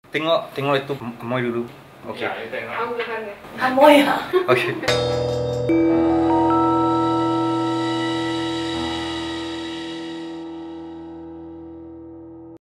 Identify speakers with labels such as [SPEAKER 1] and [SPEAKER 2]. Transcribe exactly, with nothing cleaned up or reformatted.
[SPEAKER 1] Tengok, tengok itu Amoy dulu. Oke.
[SPEAKER 2] Ya, itu yang
[SPEAKER 3] Aku kan ya. Kamu ya.
[SPEAKER 1] Oke.